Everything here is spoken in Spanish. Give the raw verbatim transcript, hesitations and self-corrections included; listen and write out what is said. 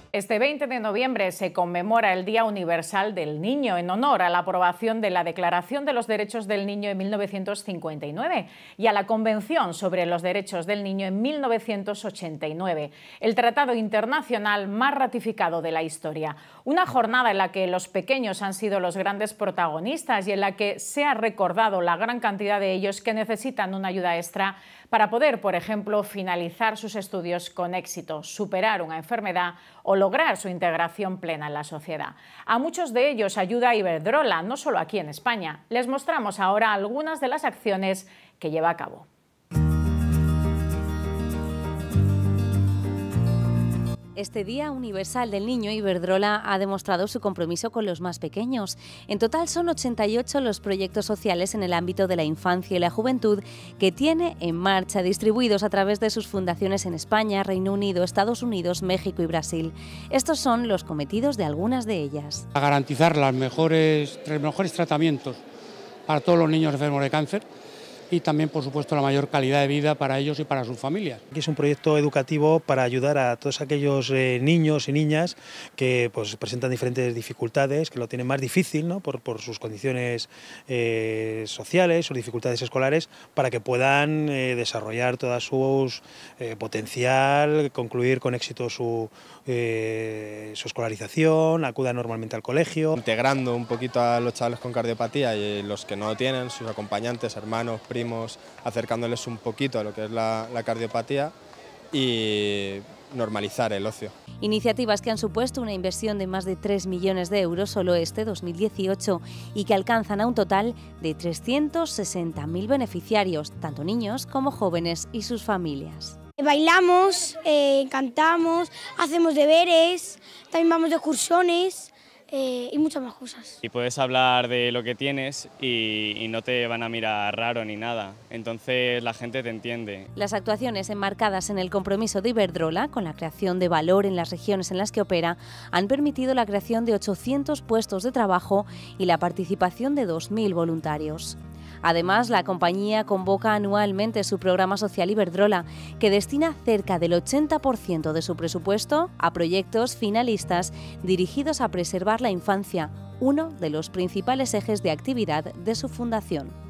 Este veinte de noviembre se conmemora el Día Universal del Niño en honor a la aprobación de la Declaración de los Derechos del Niño en mil novecientos cincuenta y nueve y a la Convención sobre los Derechos del Niño en mil novecientos ochenta y nueve, el tratado internacional más ratificado de la historia. Una jornada en la que los pequeños han sido los grandes protagonistas y en la que se ha recordado la gran cantidad de ellos que necesitan una ayuda extra para poder, por ejemplo, finalizar sus estudios con éxito, superar una enfermedad o lograr su integración plena en la sociedad. A muchos de ellos ayuda Iberdrola, no solo aquí en España. Les mostramos ahora algunas de las acciones que lleva a cabo. Este Día Universal del Niño, Iberdrola ha demostrado su compromiso con los más pequeños. En total son ochenta y ocho los proyectos sociales en el ámbito de la infancia y la juventud que tiene en marcha, distribuidos a través de sus fundaciones en España, Reino Unido, Estados Unidos, México y Brasil. Estos son los cometidos de algunas de ellas. A garantizar las mejores, los mejores tratamientos para todos los niños enfermos de cáncer y también, por supuesto, la mayor calidad de vida para ellos y para sus familias. Aquí es un proyecto educativo para ayudar a todos aquellos eh, niños y niñas que pues, presentan diferentes dificultades, que lo tienen más difícil, ¿no? por, por sus condiciones eh, sociales, sus dificultades escolares, para que puedan eh, desarrollar toda su eh, potencial, concluir con éxito su, eh, su escolarización, acudan normalmente al colegio. Integrando un poquito a los chavales con cardiopatía y los que no lo tienen, sus acompañantes, hermanos, primos, acercándoles un poquito a lo que es la, la cardiopatía y normalizar el ocio. Iniciativas que han supuesto una inversión de más de tres millones de euros solo este dos mil dieciocho y que alcanzan a un total de trescientos sesenta mil beneficiarios, tanto niños como jóvenes y sus familias. Bailamos, eh, cantamos, hacemos deberes, también vamos de excursiones. Eh, y muchas más cosas. Y puedes hablar de lo que tienes y, y no te van a mirar raro ni nada, entonces la gente te entiende. Las actuaciones enmarcadas en el compromiso de Iberdrola con la creación de valor en las regiones en las que opera han permitido la creación de ochocientos puestos de trabajo y la participación de dos mil voluntarios. Además, la compañía convoca anualmente su programa social Iberdrola, que destina cerca del ochenta por ciento de su presupuesto a proyectos finalistas dirigidos a preservar la infancia, uno de los principales ejes de actividad de su fundación.